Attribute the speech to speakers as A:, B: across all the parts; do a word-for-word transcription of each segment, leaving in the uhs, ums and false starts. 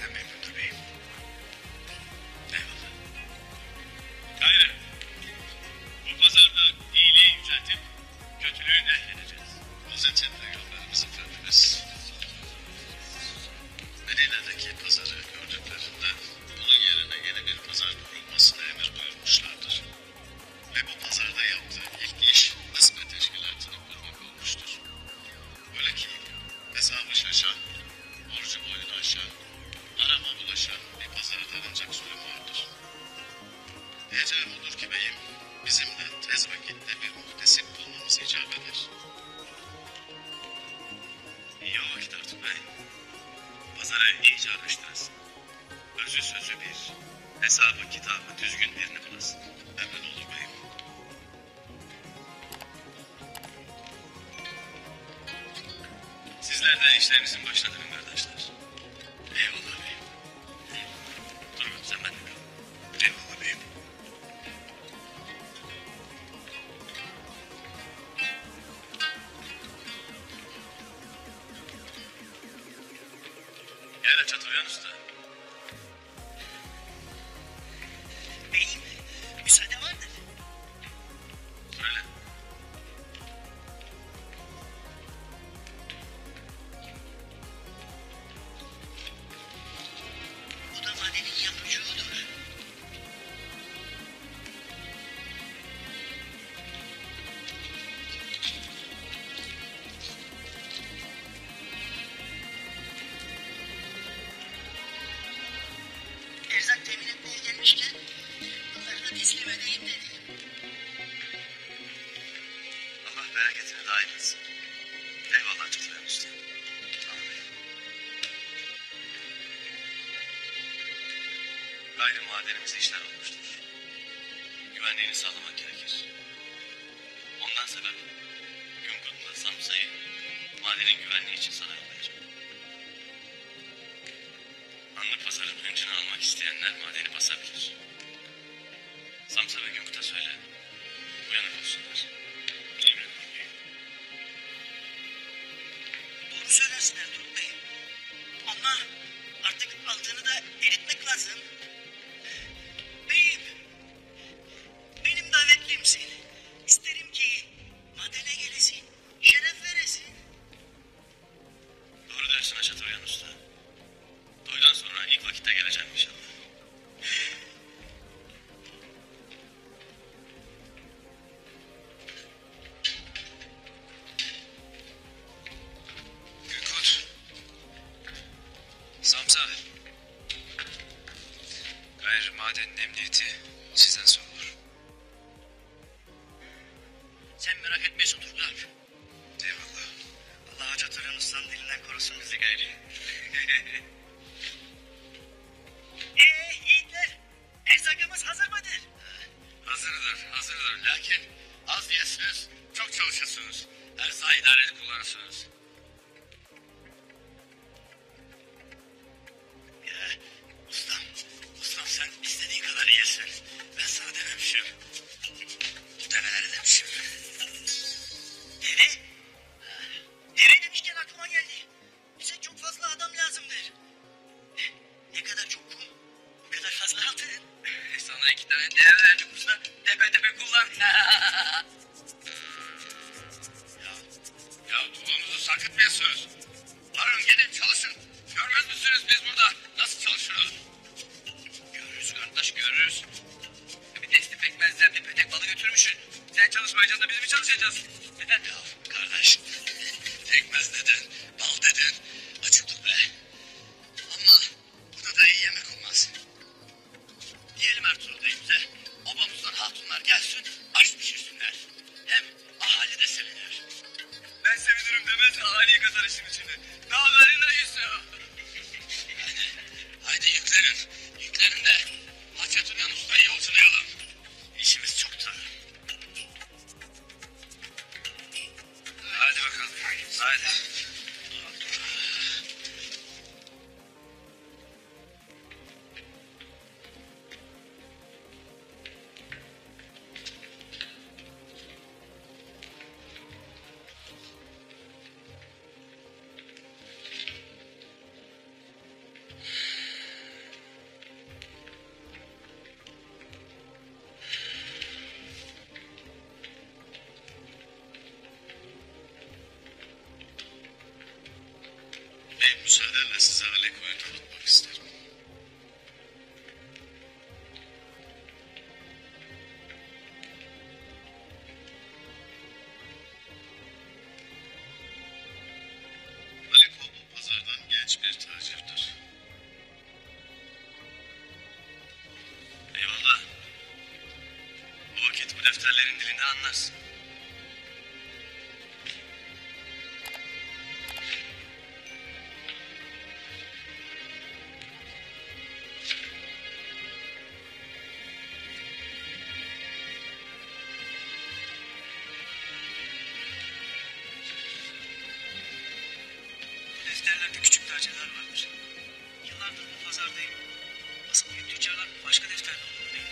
A: pazardan memnundur beyim.
B: Eyvallah. Gayrı. Bu pazarda iyiliği yüceltip kötülüğü nehredeceğiz.
C: Hazreti Peygamberimiz Efendimiz Medine'deki pazarı gördüklerinde bunun yerine yeni bir pazar kurulmasına emir buyurmuşlardır. Ve bu pazarda yaptığı ilk iş Hizmet Teşkilatı'nı kurmak olmuştur. Öyle ki hesabı şaşan, borcu boyunu aşan, arama bulaşan bir pazarda ancak zulüm vardır. Diyeceğim odur ki beyim, bizim de tez vakitte bir muhtesip bulmamız icap eder.
B: İyi o vakit Artur Bey. Pazarı iyice araştırasın. Özü sözü bir, hesabı kitabı düzgün birini bulasın.
C: Emrin olur beyim.
B: Sizler de işlerinizin başına dönün kardeşler.
C: Eyvallah beyim.
B: Dur sen ben de kal.
C: Eyvallah beyim.
B: Gel Çatıryan Usta.
D: Beyim, müsaade vardır.
B: Söyle.
D: Bu da madenin yapıcığıdır. Erzak temin etmeye gelmişken bunları da teslim edeyim dedi.
B: Allah bereketini daim etsin. Eyvallah Çatıryan Usta. Amin. Gayrı madenimizde işler olmuştur. Güvenliğini sağlamak gerekir. Ondan sebep Gümgut'la Samsa'yı madenin güvenliği için sana yollayacağım. Anlı pazarın hıncını almak isteyenler madeni basabilir. Samsa ve Gümgut'a söyle. Uyanık olsunlar. Emrin beyim.
D: Doğru söylersin Ertuğrul Bey. Ama artık altını da eritmek lazım. Beyim, benim davetlimsin. İsterim ki madene gelesin, şeref veresin.
B: Doğru dersin Çatıryan Usta. Toydan sonra ilk vakitte geleceğim inşallah.
A: Gülkut. Samsa. Gayrı madenin emniyeti sizden sorulur.
D: Sen merak etme Soturlu abi.
A: Eyvallah.
D: Allah Hacı Turan Usta'nın dilinden korusun bizi gayri. Eee yiğitler, erzakımız hazır mıdır?
B: Hazırdır, hazırdır. Lakin az yesiniz, çok çalışırsınız. Erzağı idareli kullanırsınız. Ya, ustam, ustam sen istediğin kadar yesin. Ben sana dememişim. Bu develeri demişim.
D: Deve? Deve demişken aklıma geldi. Bize çok fazla adam lazımdır. Ne kadar çok kum, o kadar fazla altın.
B: Sana iki tane deve verdik usta. Tepe tepe kullan. ya, ya tulunuzu sarkıtmayasınız. Varın gidin çalışın. Görmez misiniz biz burada nasıl çalışıyoruz? Görürüz kardeş görürüz. Bir testi pekmezden bir petek balı götürmüşsün. Sen çalışmayacaksın da biz mi çalışacağız? ya kardeş pekmez dedin, bal dedin. Acıktık be. Ama burada da iyi yemek olmaz. Diyelim Ertuğrul Bey'imize obamızdan hatunlar gelsin aş pişirsinler. Hem ahali de sevinir. Ben sevinirim demez ahaliyi kadar işin içine. Ne haberin ayısı? Haydi, haydi yüklenin. Yüklenin de Haçatüryan Usta'yı yolculayalım. İşimiz çoktu.
C: Müsaadenle size Aleko'yu tanıtmak isterim. Aleko bu pazardan genç bir tacirdir.
A: Eyvallah. O vakit bu defterlerin dilinden anlarsın.
D: Bu defterlerde küçük tacirler vardır. Yıllardır bu pazardayım. Asıl büyük tüccarlar başka defterde olduğunu değil.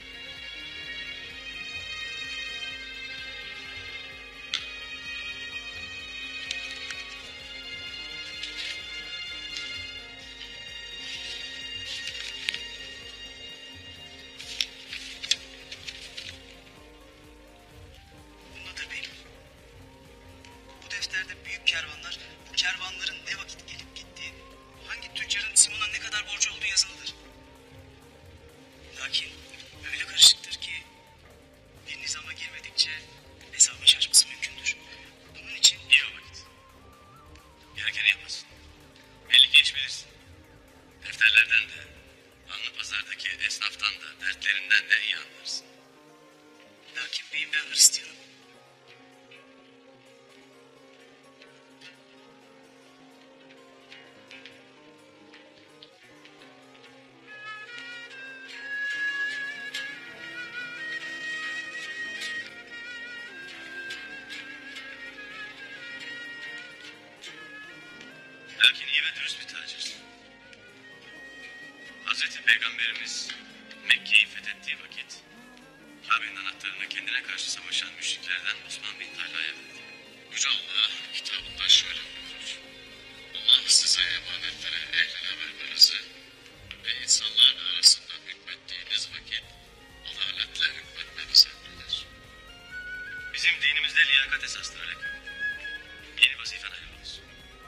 D: Bundadır beyim. Bu defterde büyük kervanlar, bu kervanların ne vakit gelip gittiği, hangi tüccarın Simon'a ne kadar borcu olduğu yazılıdır. Lakin öyle karışıktır ki bir nizama girmedikçe hesabın şaşması mümkündür. Bunun için
A: İyi o vakit. Gerekeni yaparsın. Belli ki iş bilirsin. Defterlerden de, Anlı Pazar'daki esnaftan da, dertlerinden de iyi anlarsın.
D: lakin beyim ben Hristiyanım.
A: Lakin iyi ve dürüst bir tacirsin. Hazreti Peygamberimiz Mekke'yi fethettiği vakit Kabe'nin anahtarını kendine karşı savaşan müşriklerden Osman bin Talha'ya verdi.
C: Yüce Allah kitabında şöyle buyurur. Allah size emanetleri ehline vermenizi ve insanlar arasında hükmettiğiniz vakit adaletle hükmetmenizi emreder.
A: Bizim dinimizde liyakat esastır Aleko. Yeni vazifen hayırlı olsun.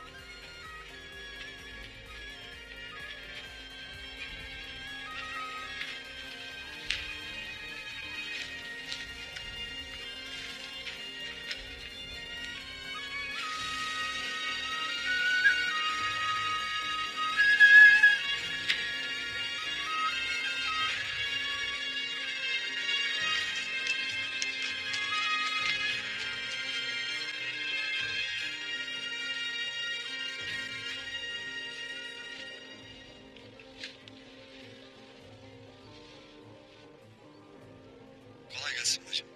E: Kolay gelsin bacım.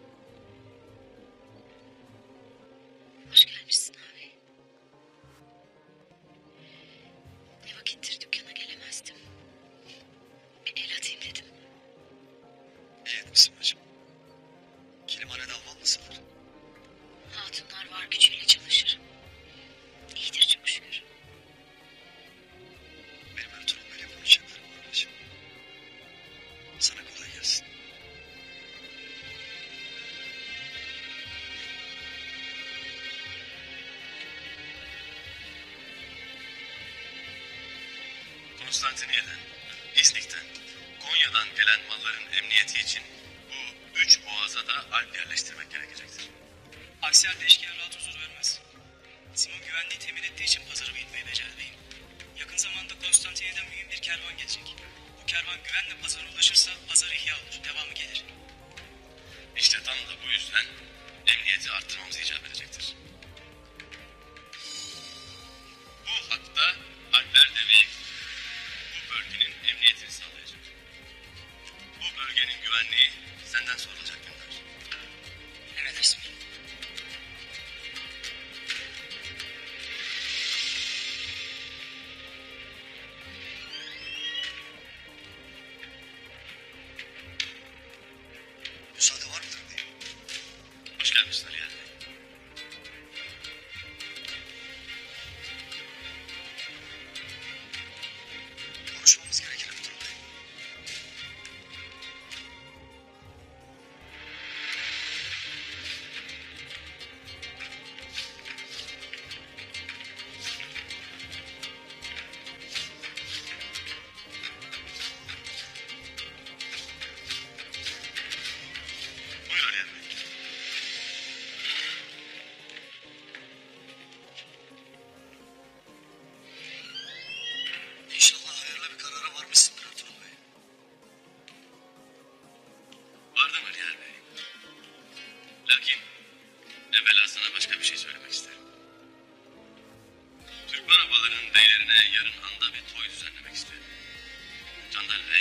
F: Hoş gelmişsin abi. Ne vakittir dükkana gelemezdim. Bir el atayım dedim.
E: İyi etmişsin bacım. Kilimhanede alman nasıldır?
F: Hatunlar var gücüyle çalışır. İyidir çok şükür.
E: Benim Ertuğrul Bey'le konuşacaklarım var bacım. Sana kolay gelsin.
A: Konstantiniyye'den, İznik'ten, Konya'dan gelen malların emniyeti için bu üç boğaza da alp yerleştirmek gerekecektir.
D: Aksi halde eşkıya rahat huzur vermez. Simon güvenliği temin ettiği için pazarı bilmeyi becerdi beyim. Yakın zamanda Konstantiniyye'den mühim bir kervan gelecek. Bu kervan güvenle pazara ulaşırsa pazar ihya olur, devamı gelir.
A: İşte tam da bu yüzden emniyeti arttırmamız icap edecektir. Bu hatta Alpler deveyi bu bölgenin emniyetini sağlayacak. Bu bölgenin güvenliği senden sorulacak Dündar.
D: Emredersin beyim.
E: Müsaade var mıdır beyim?
A: Hoş gelmişsin Ali Bey.
E: Konuşmamız gerekir Ertuğrul Bey.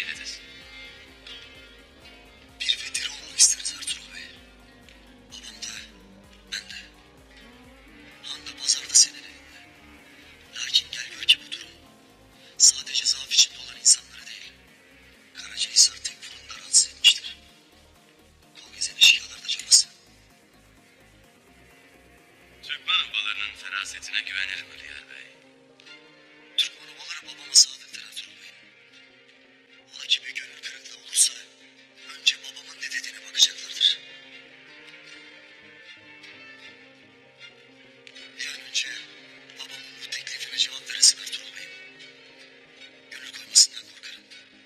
A: edesin.
E: Bir ve diri olmak isteriz Ertuğrul Bey. Babam da, ben de. Han da pazarda senin elinde. Lakin gel gör ki bu durum sadece zaaf içinde olan insanlara değil, Karacahisar Tekfur'un da rahatsız etmiştir. Kol gezen eşkıyalar da cabası.
A: Türkmen obalarının ferasetine güvenirim Aliyar Bey.
E: Türkmen obaları babama sadıktır Ertuğrul Bey. Ola ki bir gönül kırıklığı olursa önce babamın ne dediğine bakacaklardır. Bir an önce babamın bu teklifine cevap veresin Ertuğrul Bey. Gönül koymasından korkarım.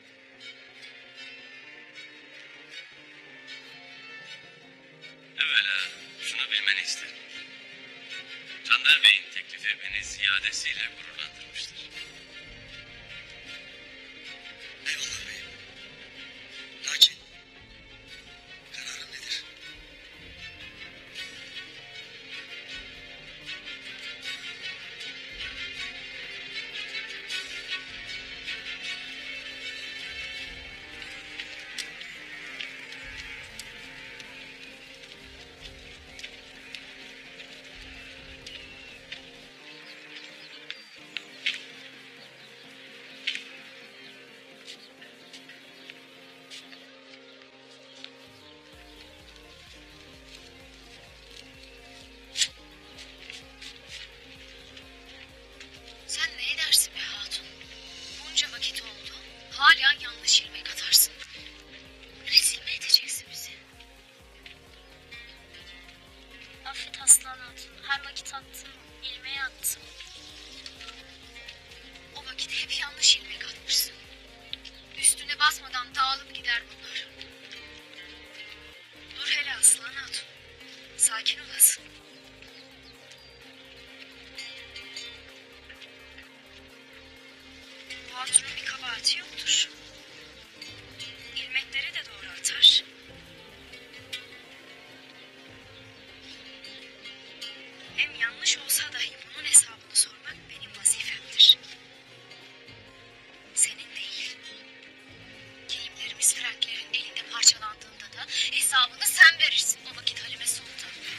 A: Evvela şunu bilmeni isterim. Canlar Bey'in teklifi beni ziyadesiyle gururlandırmıştır.
E: Eyvallah beyim. Lakin kararın nedir?
F: Sen ne edersin be hatun? Bunca vakit oldu. Hala yanlış ilmek atarsın. Rezil mi edeceksin bizi?
G: Affet aslan hatun. Her vakit attım, ilmeğe attım.
F: O vakit hep yanlış ilmek atmışsın. Üstüne basmadan dağılıp gider bunlar. Dur hele aslan hatun. Sakin olasın. Bu hatunun bir kabahati yoktur. İlmekleri de doğru atar. Hem yanlış olsa dahi bunun hesabını sormak benim vazifemdir. Senin değil. Giyimlerimiz Franklerin elinde parçalandığında da hesabını sen verirsin o vakit Halime Sultan.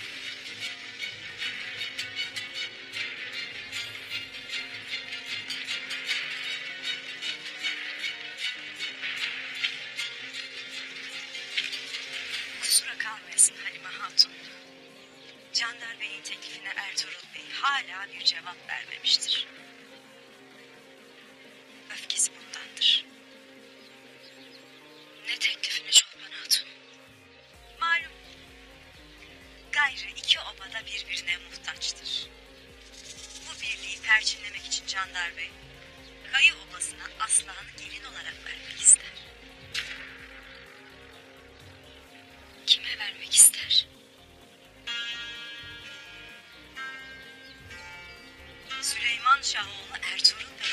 H: Kusura kalmayasın Halime Hatun. Candar Bey'in teklifine Ertuğrul Bey hala bir cevap vermemiştir. Öfkesi bundandır.
F: Ne teklifini Çolpan Hatun?
H: Malum gayrı iki oba da birbirine muhtaçtır. Bu birliği perçinlemek için Candar Bey Kayı obasına Aslan'ı gelin olarak vermek ister.
F: Kime vermek ister?
H: Süleyman Şahoğlu Ertuğrul Bey.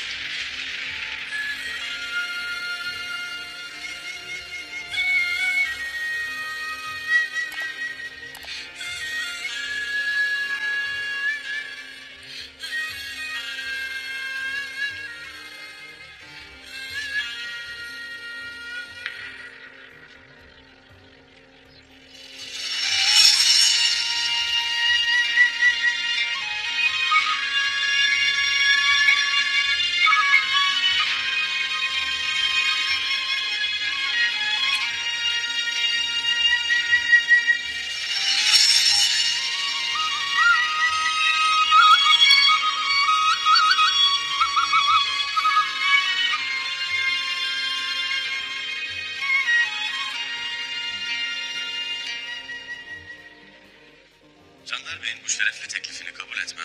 A: Candar Bey'in bu şerefli teklifini kabul etmem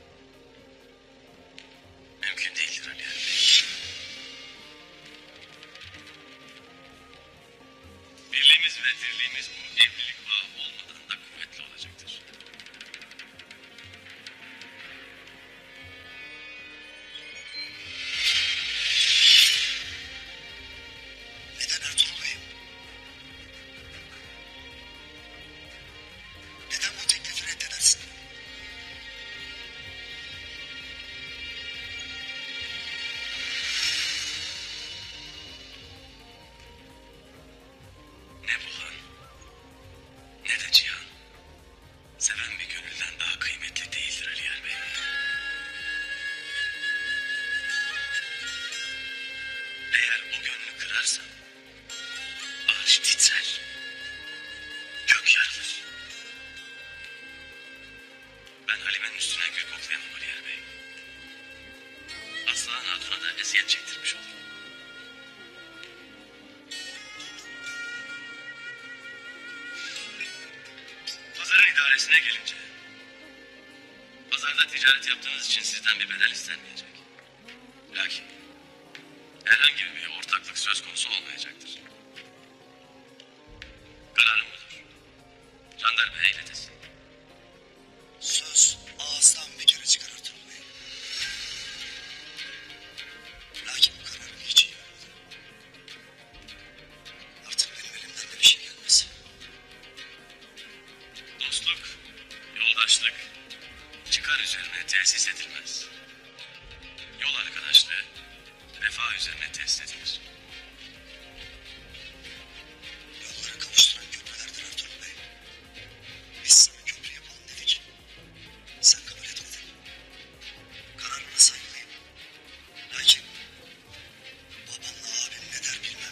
A: mümkün değildir Aliyar Bey. Birliğimiz ve dirliğimiz bu evlilik bağı olmadan da kuvvetli olacaktır.
E: Neden Ertuğrul Bey'im? Neden bu teklifi reddedersin?
A: duyarsa ağaç titrer, gök yarılır. Ben Halime'nin üstüne gül koklayamam Aliyer Bey. Aslan Hatun'a da eziyet çektirmiş olurum. Pazarın idaresine gelince, pazarda ticaret yaptığınız için sizden bir bedel istenmeyecek. Lakin herhangi bir ortaklık söz konusu olmayacaktır. Kararım budur. Jandarmaya iletesin.
E: Söz ağızdan bir kere çıkar Ertuğrul Bey. Lakin bu kararım hiç iyi olmadı. Artık benim elimden de bir şey gelmez.
A: Dostluk, yoldaşlık çıkar üzerine tesis edilmez. Yol arkadaşlığı vefa üzerine tesis edilir.
E: Yolları kavuşturan köprülerdir Ertuğrul Bey. Biz sana köprü yapalım dedik. Sen kabul etmedin. Kararına saygılıyım. Lakin babamla abim ne der bilmem.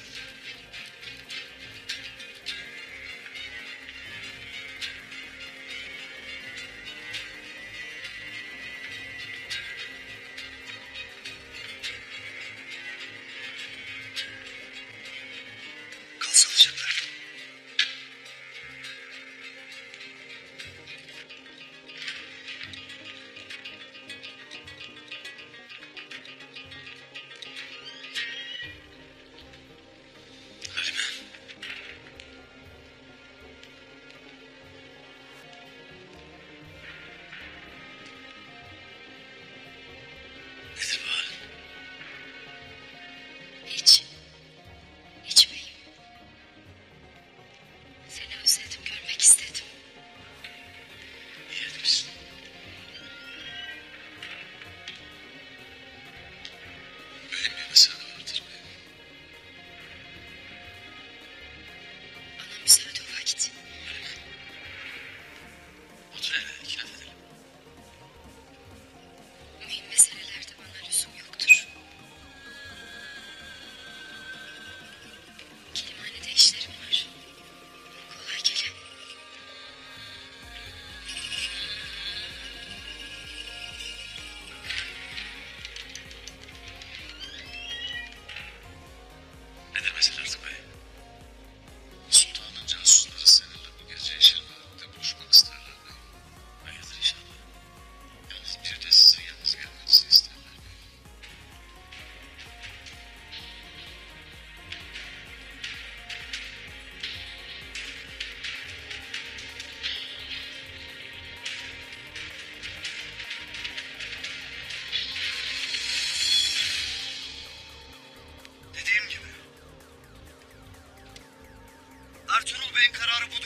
E: Kal sağlıcakla.
A: Halime. Nedir bu hal?
F: Hiç. Hiç beyim. Seni özledim, görmek istedim.
A: İyi etmişsin.
C: Mühim bir mesele vardır bey.
F: Bana müsaade o vakit.
A: Otur hele, iki laf edelim.
F: Mühim meselelerde bana lüzum yoktur. Kilimhanede işlerim var. Kolay gele.
A: Nedir mesele artık bey?
C: Sultanın casusları seninle bu gece Yeşil Vadide buluşmak isterler bey.
A: Hayırdır inşallah.
C: Yalnız bir de sizin yalnız gelmenizi isterler bey.
E: Dediğim gibi. Ertuğrul Bey'in kararı budur.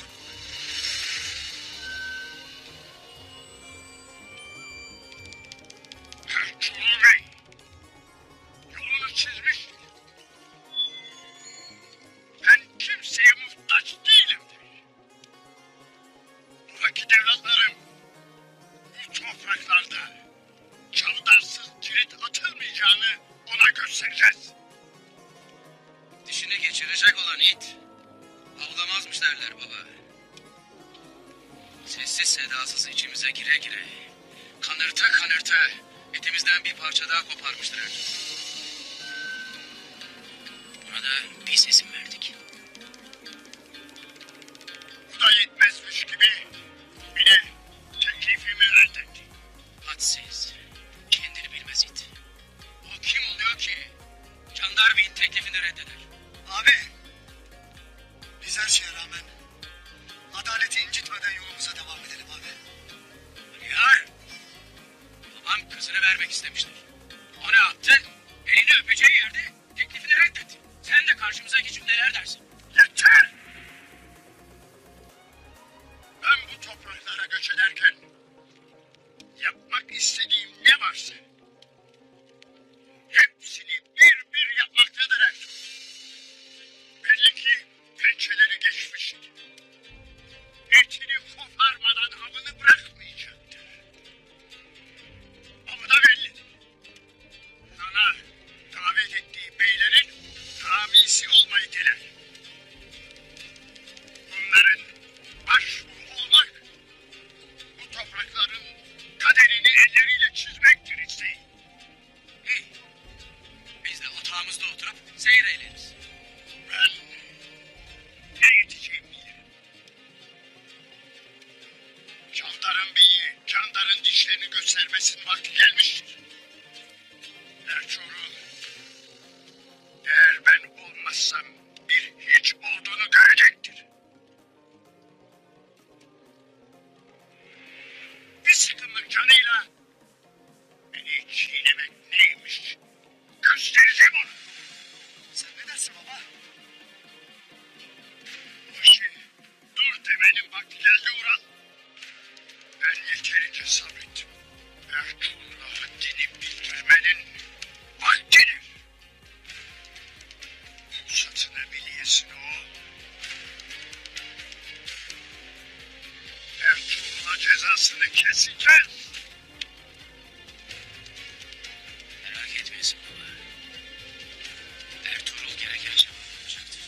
B: Ertuğrul Bey, yolunu çizmiş. Ben kimseye muhtaç değilimdir. Bu vakit evlatlarım, bu topraklarda çaldarsız cirit atılmayacağını ona göstereceğiz.
I: Dişini geçirecek olan it, avlamazmış derler baba. Sessiz sedasız içimize gire gire, kanırta kanırta etimizden bir parça daha koparmıştır her. Buna da biz izin verdik.
B: Bu da yetmezmiş gibi bir de teklifimi reddetti.
I: Hadsiz, kendini bilmez it. O kim oluyor ki? Candar Bey'in teklifini reddeder.
E: Abi. Biz her şeye rağmen adaleti incitmeden yolumuza devam edelim abi.
I: Yar! Babam kızını vermek istemiştir. O ne yaptı? Elini öpeceği yerde teklifini reddetti. Sen de karşımıza geçip neler dersin?
B: Yeter! Ben bu topraklara göç ederken yapmak istediğim ne varsa hepsini bir bir yapmaktadır Ertuğrul. Belli ki pençeleri geçmiştir. Etini koparmadan avını bırakmayacaktır. O da bellidir. Sana davet ettiği beylerin hamisi olmayacaktır.
C: Kesin kes.
I: Merak etmeyesin baba. Ertuğrul gereken cevabı bulacaktır.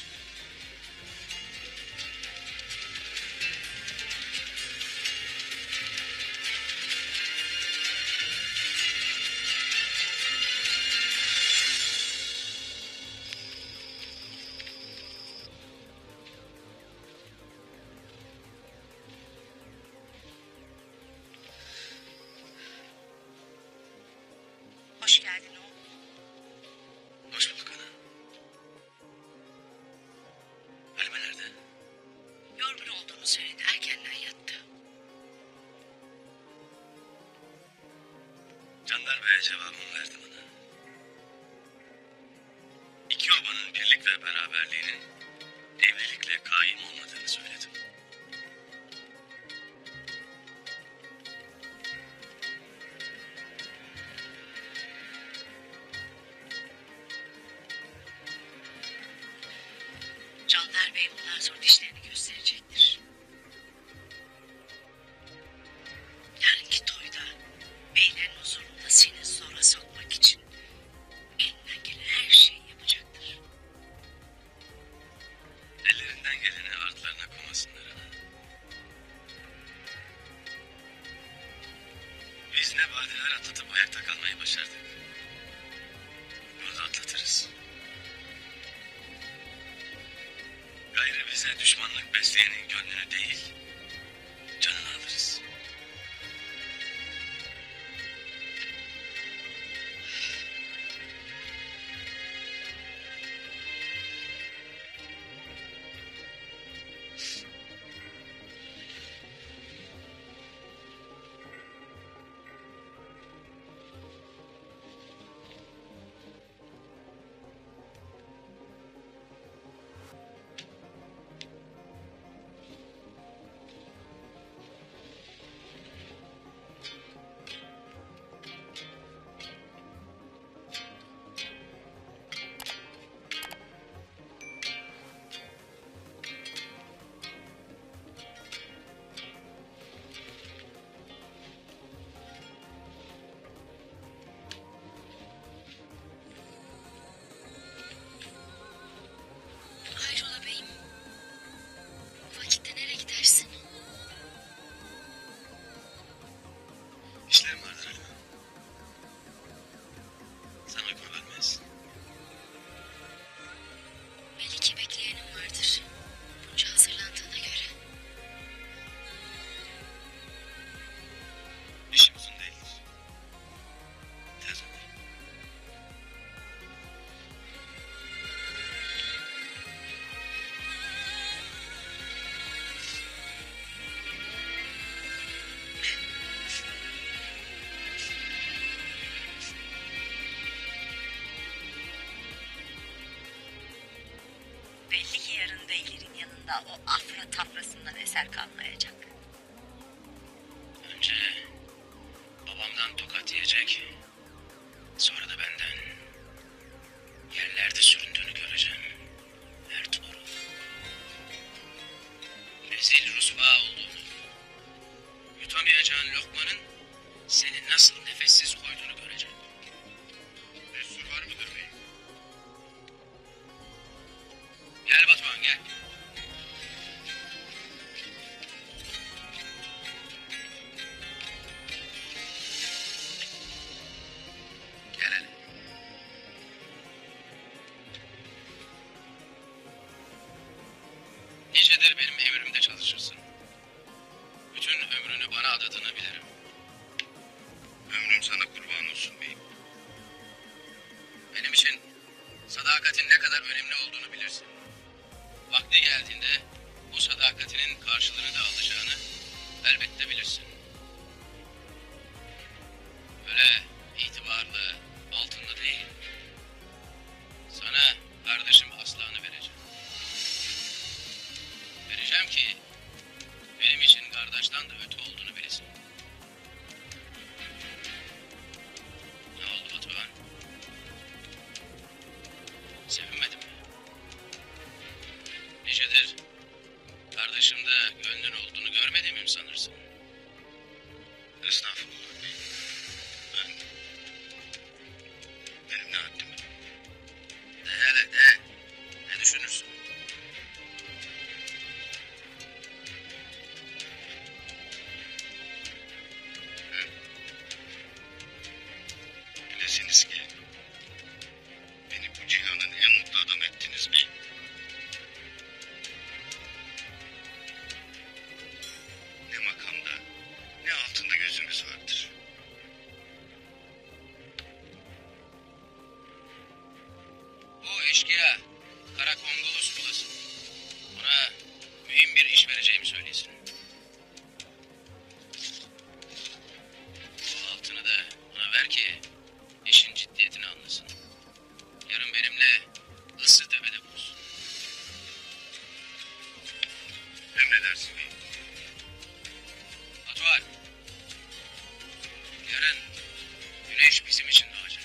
H: Hoş geldin oğlum.
A: Hoş bulduk ana. Halime nerede?
F: Yorgun olduğunu söyledi. Erkenden yattı.
A: Candar Bey'e cevabımı verdi bana. İki obanın birlik ve beraberliğinin evlilikle kaim olmadığını söyledim.
F: Canlar Bey bundan sonra dişlerini gösterecektir. Yarınki toyda beylerin huzurunda seni zora sokmak için elinden gelen her şeyi yapacaktır.
A: Ellerinden geleni artlarına koymasınlar ana. Biz ne badireler atlatıp ayakta kalmayı başardık. Bunu da atlatırız. Gayrı bize düşmanlık besleyenin gönlünü değil, canını alırız.
F: Hayrola beyim? Bu vakitte nereye gidersin?
A: İşlerim vardır Halime. Sana uyku vermez.
F: Belli ki bekleyenim vardır. Bunca hazırlandığına göre.
A: İşim uzun değildir. Tez olur.
H: Belli ki yarın beylerin yanında o afra tafrasından eser kalmayacak.
I: Önce babamdan tokat yiyecek. Sonra da benden. Yerlerde süründüğünü göreceğim. Ertuğrul. Rezil rusva olduğunu. Yutamayacağın lokmanın seni nasıl nefessiz koyduğunu göreceğim.
C: Destur var mıdır beyim?
I: Gel Batuhan gel. Gel hele. Nicedir benim emrimde çalışırsın. Bütün ömrünü bana adadığını bilirim.
C: Ömrüm sana kurban olsun beyim.
I: Benim için sadakatin ne kadar önemli olduğunu bilirsin. Vakti geldiğinde bu sadakatinin karşılığını da alacağını elbette bilirsin. Öyle itibarlı, altınlı değil. Sana kardeşim Aslan'ı vereceğim. Vereceğim ki benim için kardeşten de öte olduğunu bilesin. Ne oldu Batuhan? Sevinmedin mi? Nicedir kardeşimde gönlün olduğunu görmediğimi mi sanırsın? Niyazi Bey. Batuhan. Yarın güneş bizim için doğacak.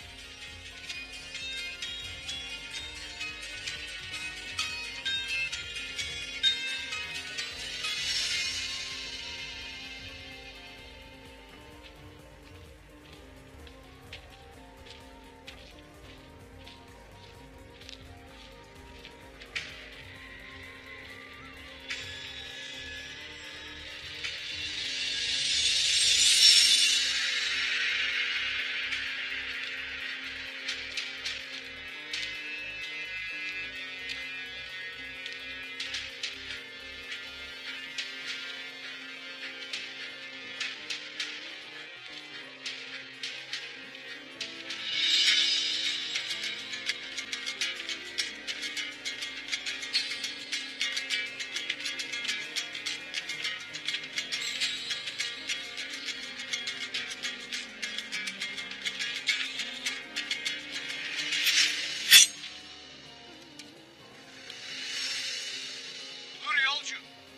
I: Dur yolcu.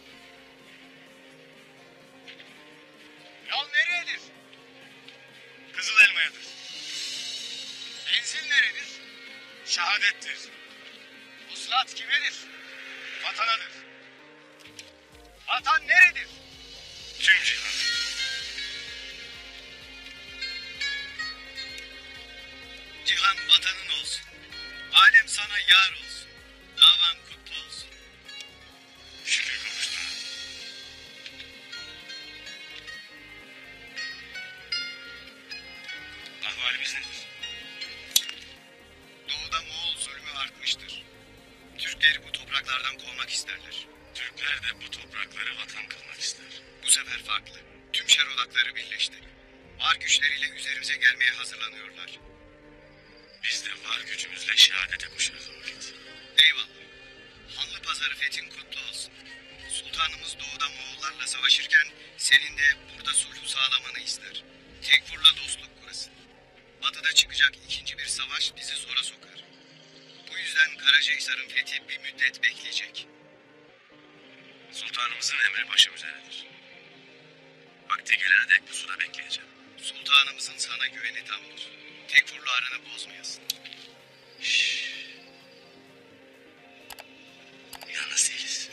I: Yol nereyedir?
C: Kızıl elmayadır.
I: Menzil neredir?
C: Şehadettir.
I: Vuslat kimedir?
C: Vatanadır.
I: Vatan neredir?
C: Tüm cihan.
E: Cihan vatanın olsun. Alem sana yar olsun. Davan kutlu olsun.
C: Şükür kavuştuğuna. Ahvalimiz nedir?
E: Doğuda Moğol zulmü artmıştır. Türkleri bu topraklardan kovmak isterler.
C: Türkler de bu toprakları vatan kılmak ister.
E: Bu sefer farklı. Tüm şer odakları birleşti. Var güçleriyle üzerimize gelmeye hazırlanıyorlar.
C: Biz de var gücümüzle şehadete koşarız o vakit.
E: Eyvallah. Hanlı Pazarı fethin kutlu olsun. Sultanımız doğuda Moğollarla savaşırken senin de burada sulhu sağlamanı ister. Tekfur'la dostluk kurasın. Batıda çıkacak ikinci bir savaş bizi zora sokar. Bu yüzden Karacahisar'ın fethi bir müddet bekleyecek.
C: Sultanımızın emri başım üzeredir. Vakti gelene dek pusuda bekleyeceğim.
E: Sultanımızın sana güveni tamdır. Tekfur'la aranı bozmayasın.
C: Şşş. Yalnız değiliz.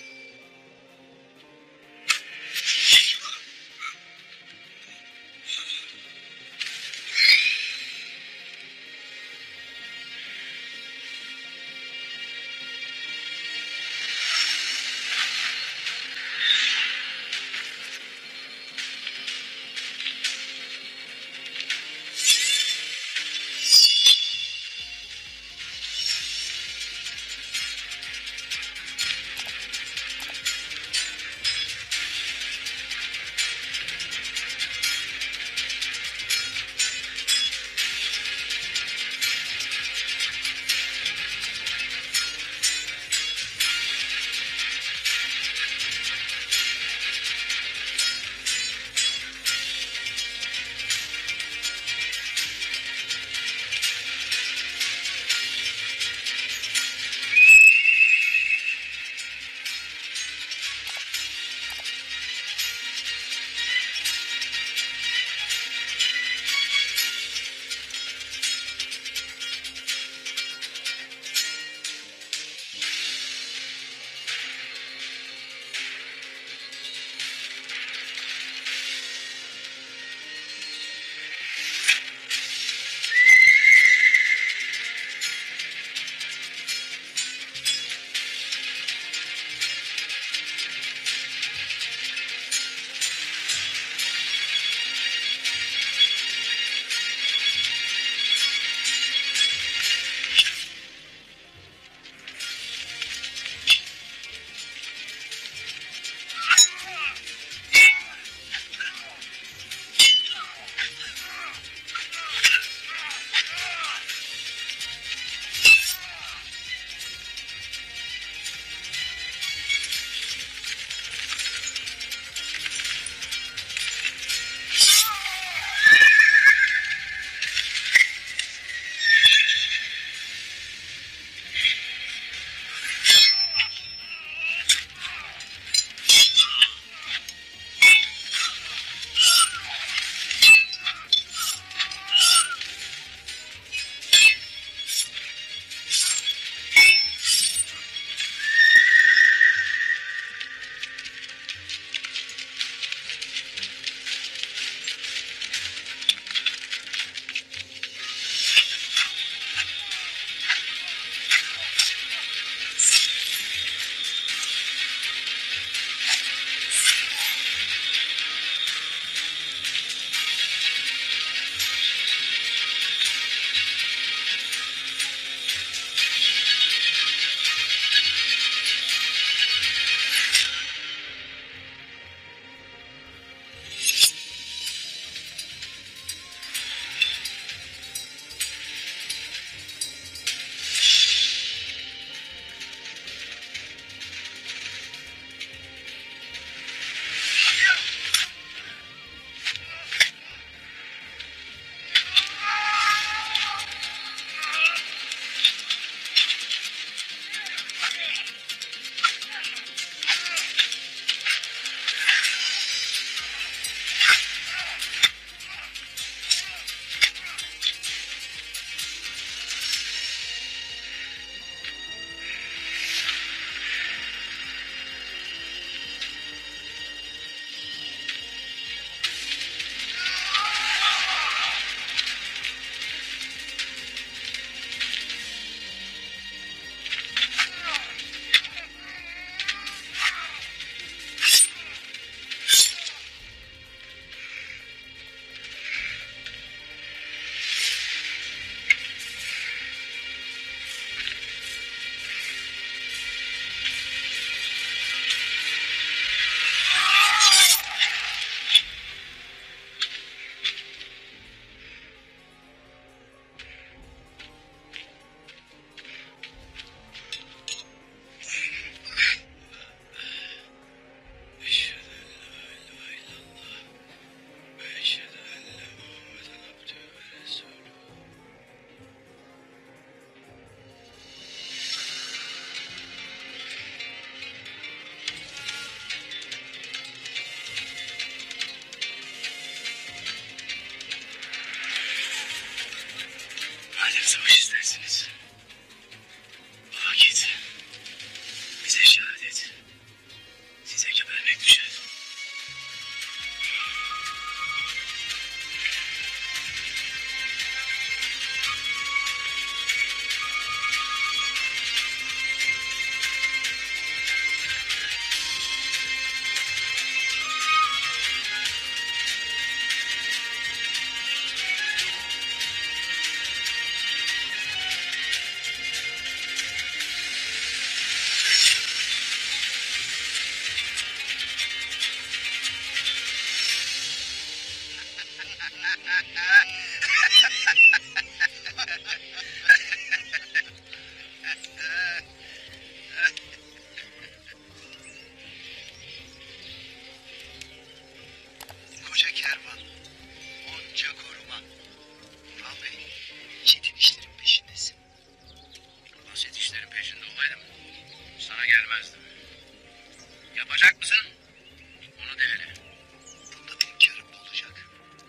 I: gelmezdim. Yapacak mısın? Onu de hele.
E: Bunda benim karım ne olacak?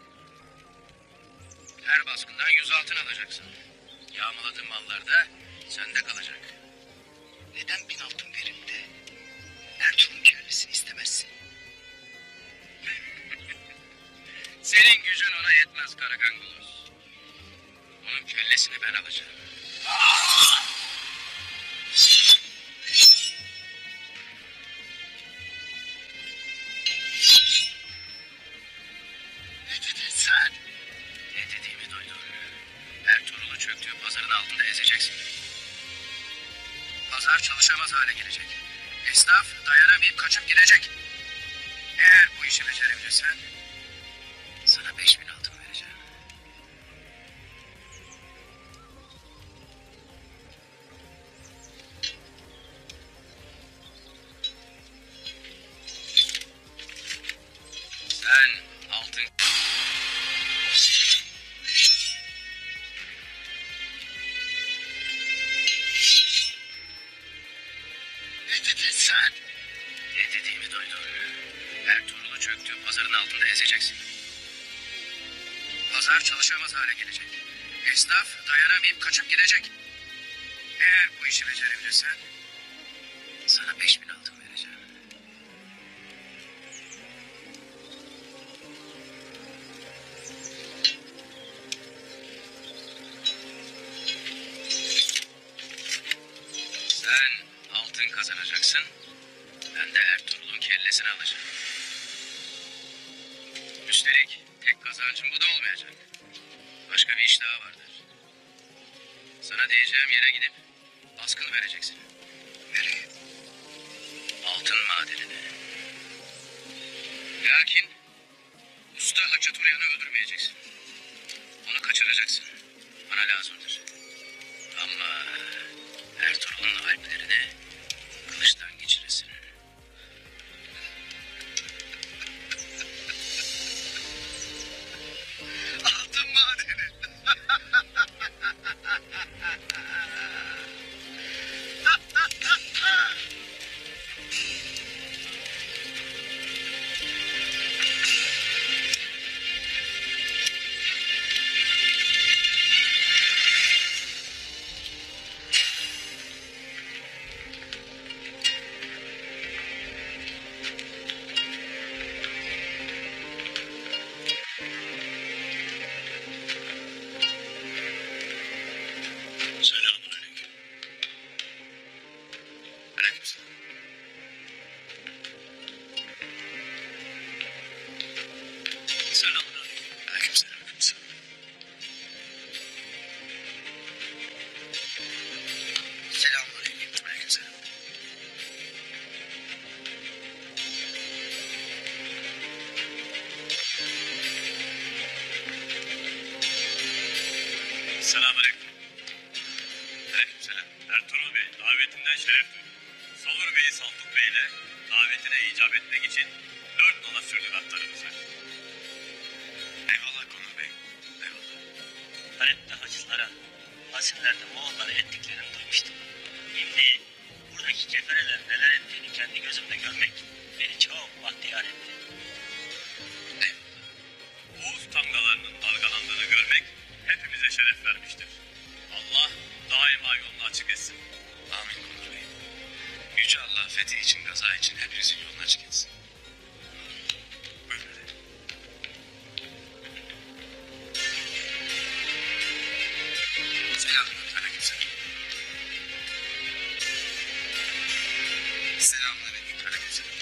I: Her baskından yüz altın alacaksın. Yağmaladığın mallar da sende kalacak.
E: Neden bin altın verip de Ertuğrul'un kellesini istemezsin?
I: Senin gücün ona yetmez Karakangulos. Onun kellesini ben alacağım.
E: Ne dedin sen?
I: Ne dediğimi duydun. Ertuğrul'u çöktüğü pazarın altında ezeceksin. Pazar çalışamaz hale gelecek. Esnaf dayanamayıp kaçıp gidecek. Eğer bu işi becerebilirsen sana beş bin altın vereceğim. Sen altın...
E: Ne dedin sen?
I: Ne dediğimi duydun. Ertuğrul'u çöktüğü pazarın altında ezeceksin. Pazar çalışamaz hale gelecek. Esnaf dayanamayıp kaçıp gidecek. Eğer bu işi becerebilirsen sana beş bin altın vereceğim. Sen altın kazanacaksın. Ben de Ertuğrul'un kellesini alacağım. Üstelik tek kazancım bu da olmayacak. Başka bir iş daha vardır. Sana diyeceğim yere gidip baskın vereceksin.
E: Nereye?
I: Altın madenine. Lakin usta Haçaturyan'ı öldürmeyeceksin. Onu kaçıracaksın. Bana lazımdır. Ama Ertuğrul'un alplerini kılıçtan geçiresin.
E: Altın madeni.
C: Selamünaleyküm.
I: Aleykümselam.
C: Selamünaleyküm. Aleykümselam. Aleykümselam.
E: Selamünaleyküm.
C: Aleykümselam.
A: Selamünaleyküm. Aleykümselam. Ertuğrul Bey davetinden şeref duydum. Solur Bey'i Saltuk Bey ile davetine icap etmek için dört nala sürdük atlarımızı.
C: Eyvallah Konur Bey. Eyvallah.
J: Halep'te hacılara, Asimler'de Moğollara ettiklerini duymuştum. Şimdi buradaki keferelerin neler ettiğini kendi gözümle görmek beni çok bahtiyar etti.
A: Oğuz tangalarının dalgalandığını görmek hepimize şeref vermiştir. Allah daima yolunu açık etsin.
C: Amin Konur Bey. Yüce Allah fethi için, gaza için hepinizin yolunu açık etsin.
A: Buyurun hadi.
E: Selamünaleyküm.
C: Aleykümselam.
E: Selamünaleyküm.
C: Aleykümselam.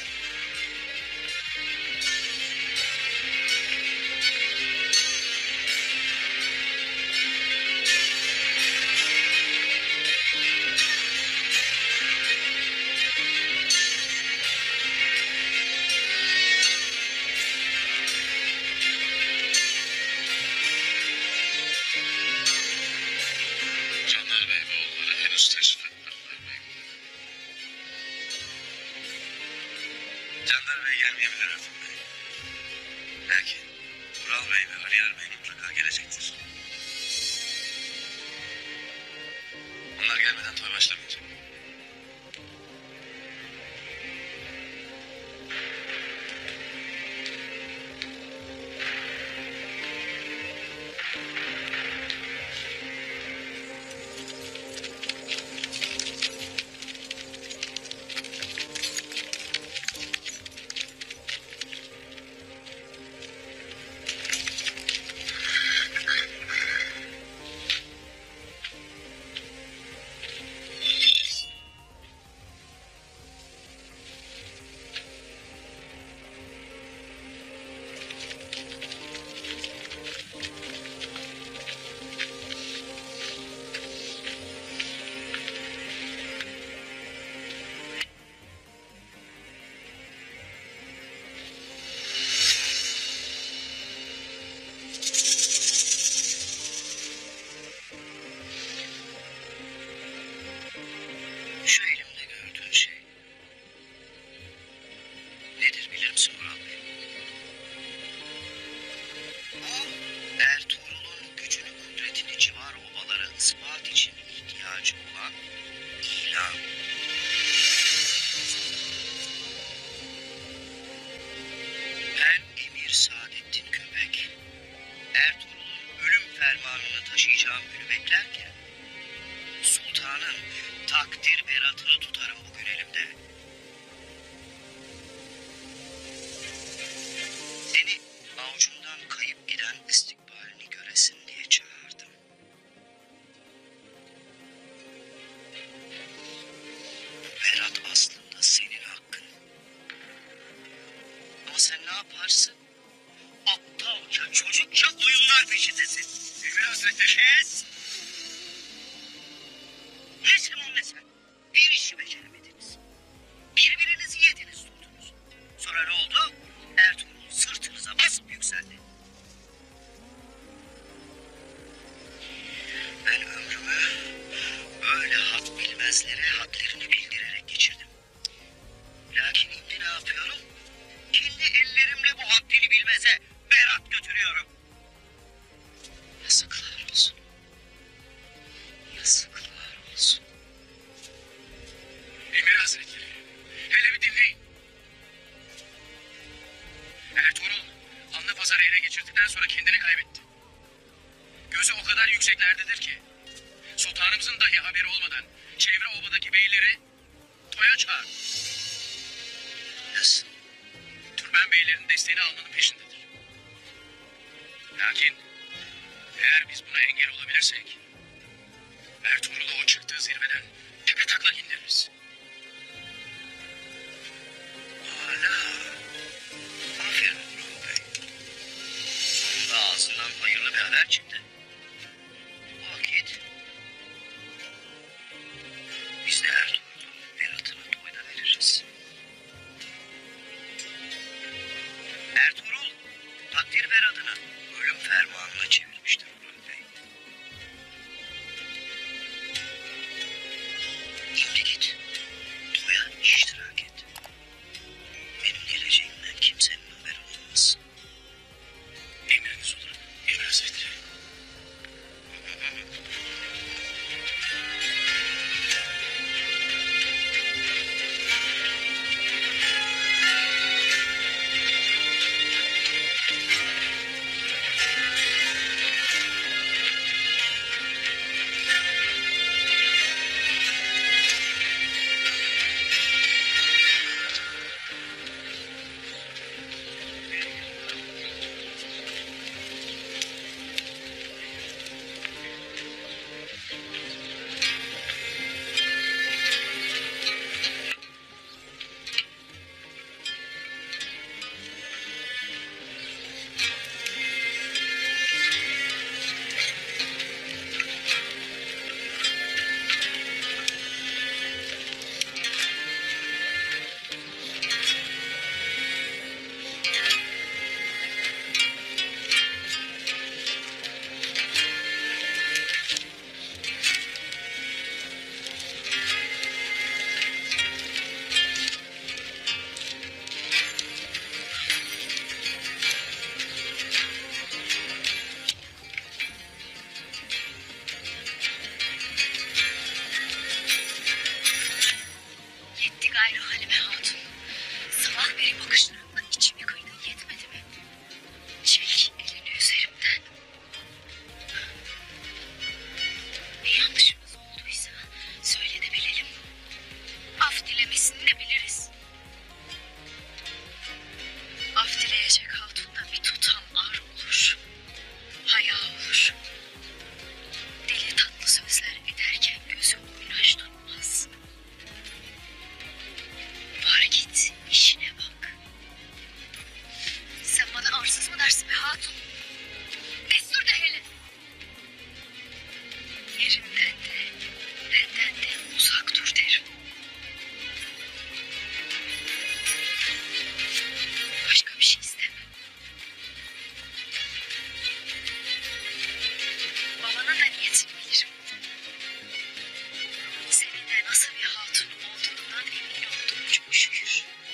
C: Canlar Bey ve oğulları henüz teşrif etmediler beyim. Canlar Bey gelmeyebilir Ertuğrul Bey. Belki Ural Bey ve Aliyar Bey mutlaka gelecektir. Onlar gelmeden toy başlamayacak.
J: varsın. Aptalca, çocukça oyunlar peşindesin. Emir Hazretleri. Kes! Ne sen o ne sen? Bir işi beceremediniz. Birbirinizi yediniz durdunuz. Sonra ne oldu? Ertuğrul sırtınıza basıp yükseldi. Ben ömrümü böyle had bilmezlere hadlerini bildirerek geçirdim. Lakin şimdi ne yapıyorum? Kendi ellerimle bu haddini bilmeze berat götürüyorum. Yazıklar olsun. Yazıklar olsun.
I: Emir Hazretleri, hele bir dinleyin. Ertuğrul, Anlı Pazarı ele geçirdikten sonra kendini kaybetti. Gözü o kadar yükseklerdedir ki, sultanımızın dahi haberi olmadan çevre obadaki beyleri toya çağır.
J: Nasıl?
I: Türkmen beylerin desteğini almanın peşindedir. Lakin eğer biz buna engel olabilirsek, Ertuğrul'u o çıktığı zirveden tepe taklak indiririz.
J: Hala. Aferin Orhan Bey. Sonunda ağzından hayırlı bir haber çıktı. O vakit biz de Ertuğrul'un beratını toyda veririz. Ertuğrul takdir beradını ölüm fermanına çevirmiştir Orhan Bey. Şimdi git toya iştirak et. Benim geleceğimden kimsenin haberi olmaz.
I: Emriniz olur, Emir Hazretleri.
F: Yetti gayrı Halime Hatun. Sabah beri bakışlarınla içimi kıydın yetmedi mi? Çek elini üzerimden. Bir yanlışımız olduysa söyle de bilelim. Af dilemesini de biliriz. Af dileyecek hatunda bir tutam ar olur. Haya olur. Dili tatlı sözler ederken gözü oynaş tutmaz. Var git işine bak. Sen bana arsız mı dersin be hatun? Destur de hele. Yerimden de benden de uzak dur derim. Başka bir şey istemem. Babanın da niyetini bilirim. Senin de nasıl bir hatun olduğundan emin olduğum çok şükür.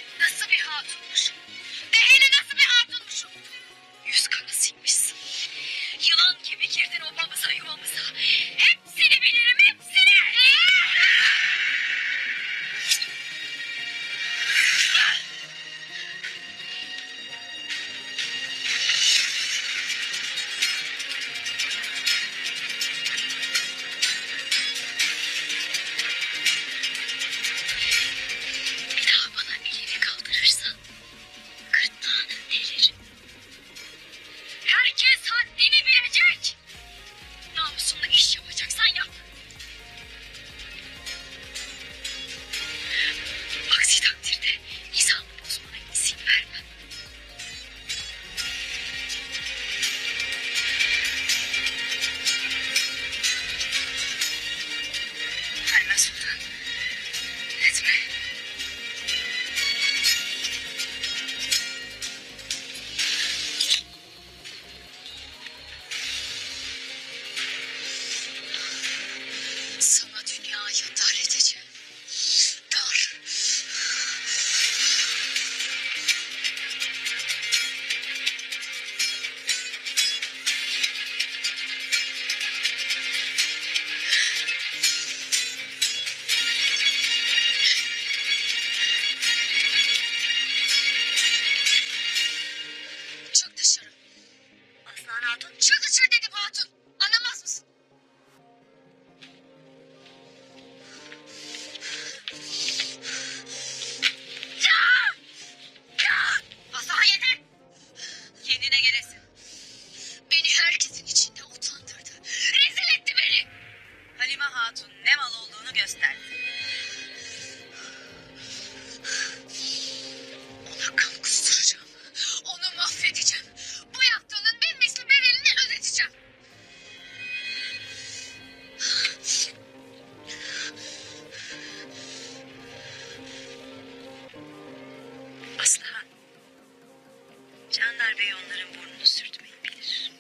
H: Candar Bey onların burnunu sürtmeyi bilir.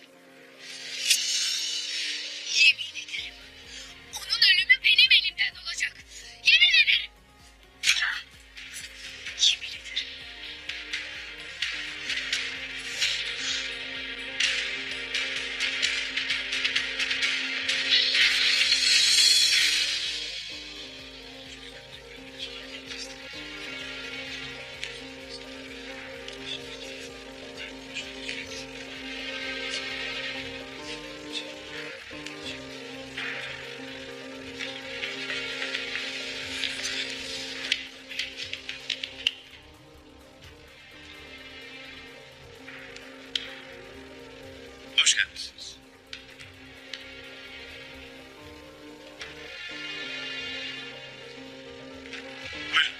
F: Yemin ederim. Onun ölümü benim elimden olacak. Yemin ederim.
H: Yemin ederim.
C: Hoş gelmişsiniz. Buyurun.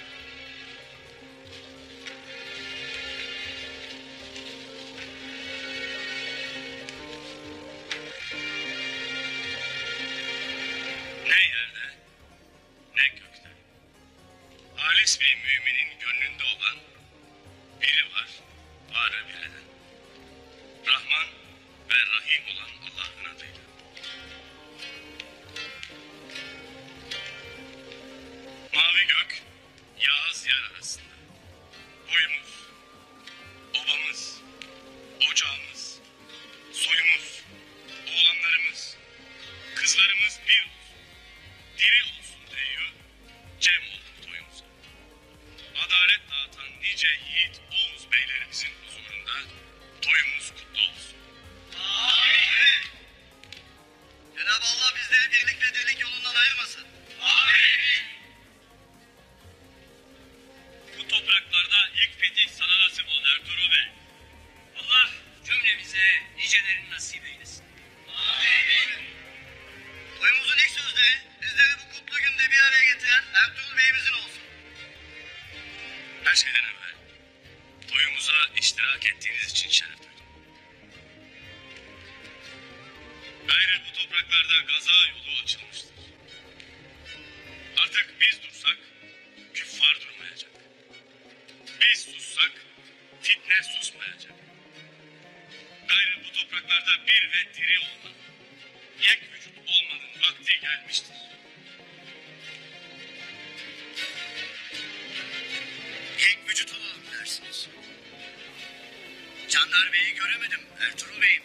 C: Ne yerde, ne gökte. Halis bir müminin gönlünde olan biri var, varı bileden. Rahman ve Rahim olan Allah'ın adıyla. Mavi gök, yağız yer arasında. Boyumuz, obamız, ocağımız, soyumuz, oğlanlarımız, kızlarımız bir olsun. Diri olsun diyor, cem olun toyumuza. Adalet dağıtan nice yiğit Oğuz beylerimizin huzurunda toyumuz kutlu olsun. Amin.
J: Cenab-ı Allah bizleri birlik ve dirlik yolundan ayırmasın.
C: Amin. Bu topraklarda ilk fetih sana nasip oldu Ertuğrul Bey.
I: Allah cümlemize nicelerini nasip eylesin.
C: Amin.
J: Toyumuzun ilk sözleri bizleri bu kutlu günde bir araya getiren Ertuğrul Bey'imizin olsun.
C: Her şeyden evvel toyumuza iştirak ettiğiniz için şeref duydum. Gayrı bu topraklarda gaza yolu açılmıştır. Artık biz dursak küffar durmayacak. Biz sussak fitne susmayacak. Gayrı bu topraklarda bir ve diri olmanın, yek vücut olmanın vakti gelmiştir.
J: Yek vücut olalım dersiniz. Candar Bey'i göremedim Ertuğrul Bey'im.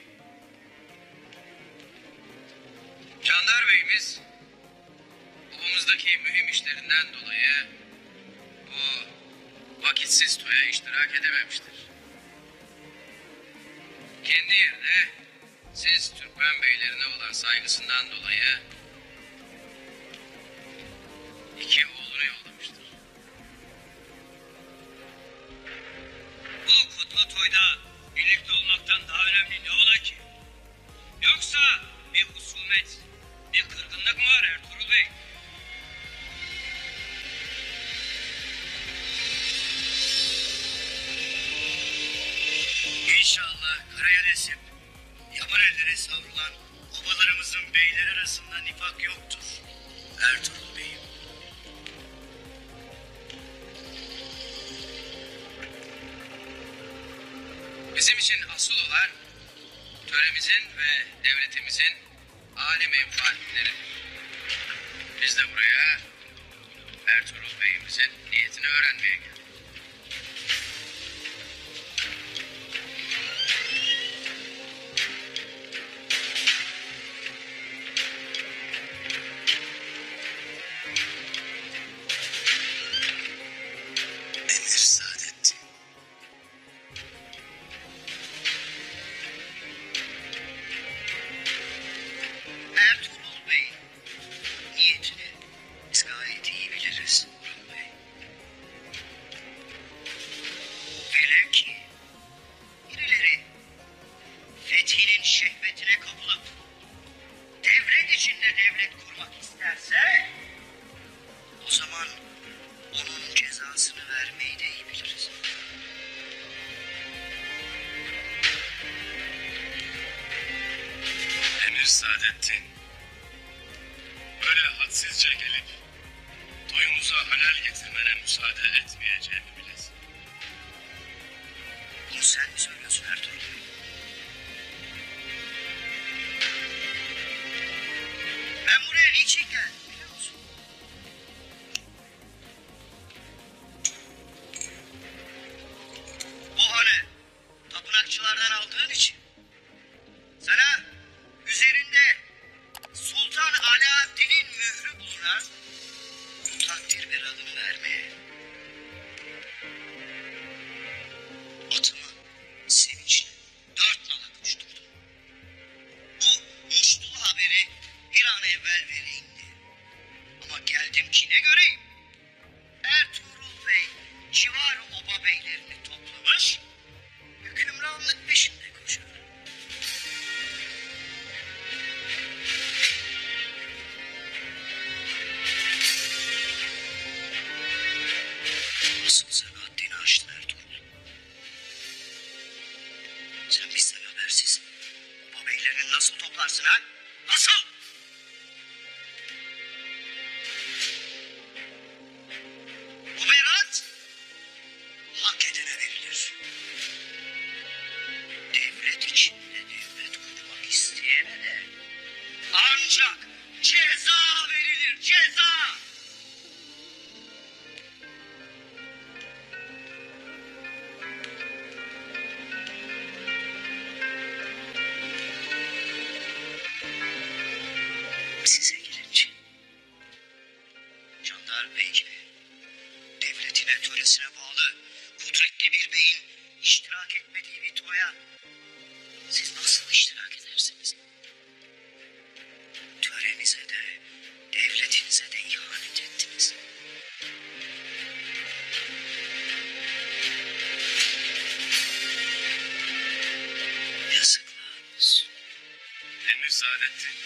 I: Candar Bey'imiz obamızdaki mühim işlerinden dolayı bu vakitsiz toya iştirak edememiştir. Kendi yerine siz Türkmen beylerine olan saygısından dolayı iki oğlunu yollamıştır.
D: Bu kutlu toyda birlikte olmaktan daha önemli ne ola ki? Yoksa bir husumet, bir kırgınlık mı var Ertuğrul Bey?
J: İnşallah Karayanesim, yaban ellere savrulan obalarımızın beyleri arasında nifak yoktur Ertuğrul Bey'im.
I: Bizim için asıl olan töremizin ve devletimizin âli menfaatleri. Biz de buraya Ertuğrul Bey'imizin niyetini öğrenmeye geldik.
J: Emir Saadettin. Ertuğrul Bey niyetini biz gayet iyi biliriz Orhan Bey. Velev ki birileri fethinin şehvetine kapılıp devlet içinde devlet kurmak isterse o zaman onun cezasını vermeyi de iyi biliriz.
C: Emir Saadettin, böyle hadsizce gelip toyumuza halal getirmene müsaade etmeyeceğimi bilesin.
J: Bunu sen mi söylüyorsun Ertuğrul? Ben buraya niçin geldim biliyor musun? Bu hanı tapınakçılardan aldığın için sana üzerinde Sultan Alaaddin'in mührü bulunan takdir beradını vermeye, atımı sevinçle dört nala koşturdum. Bu muştulu haberi bir an evvel vereyim diye. Ama geldim ki ne göreyim? Ertuğrul Bey civar oba beylerini toplamış, hükümranlık peşinde koşuyor. Nasıl sen haddini aştın Ertuğrul? Sen bizden habersiz oba beylerini nasıl toplarsın ha? Nasıl? Bu berat hak edene verilir. Devlet içinde devlet kurmak isteyene de ancak ceza verilir, ceza. Size gelince Candar Bey gibi devletine, töresine bağlı kudretli bir beyin iştirak etmediği bir toya siz nasıl iştirak edersiniz? Törenize de, devletinize de ihanet ettiniz. Yazıklar olsun.
C: Emir Saadettin.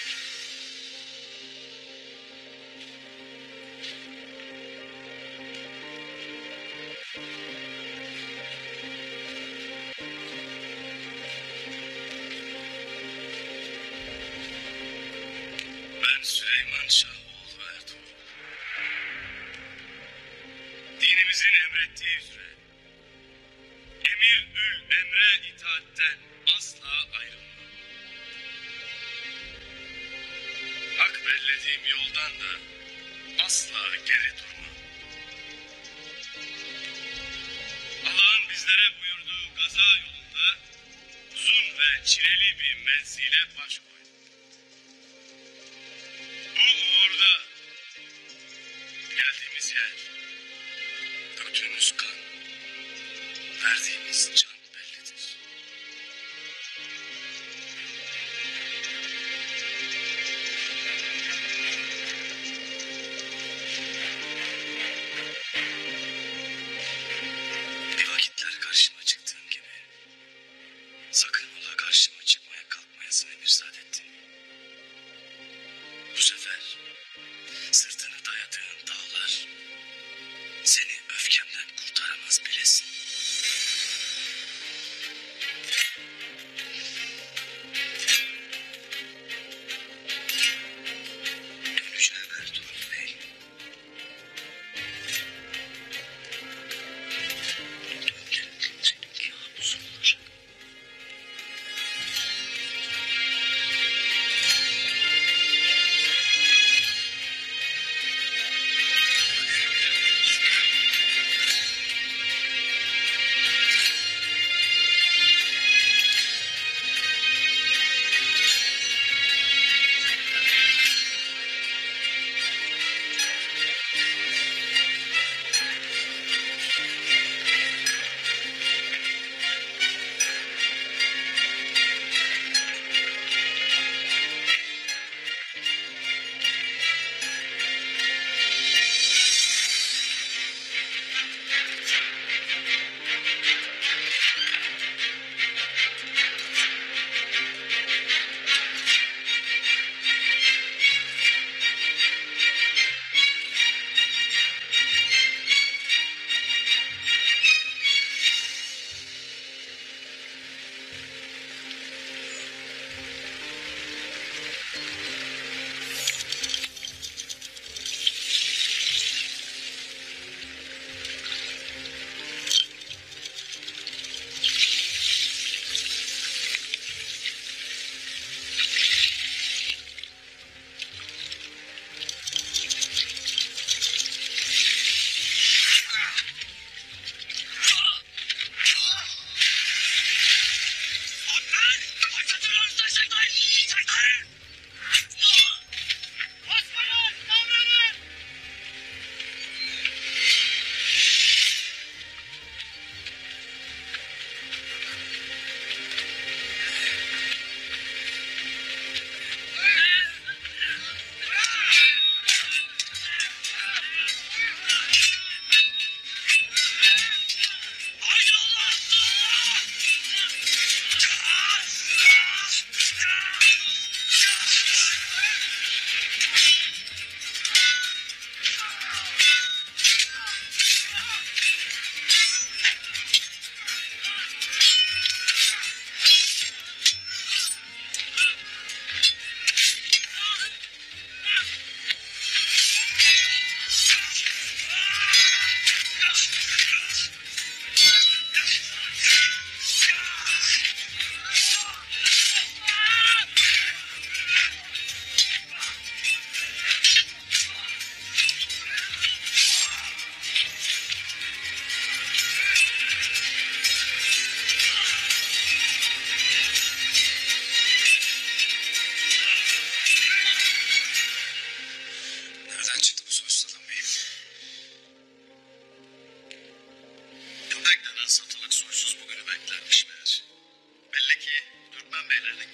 C: Ben Süleyman Şahoğlu Ertuğrul. Dinimizin emrettiği üzere emir ül emre itaatten asla ayrılmam. Hak bellediğim yoldan da asla geri durmam. Allah'ın bizlere buyurduğu gaza yolunda uzun ve çileli bir menzile baş koyduk. Bu uğurda geldiğimiz yer, döktüğümüz kan, verdiğimiz can bellidir. Bir vakitler karşıma çıktığın gibi sakın ola karşıma çıkmaya kalkmayasın Emir Saadettin. Bu sefer sırtını dayadığın dağlar seni öfkemden kurtaramaz bilesin. Döneceğim Ertuğrul Bey. Döneceğim senin kabusun olacak.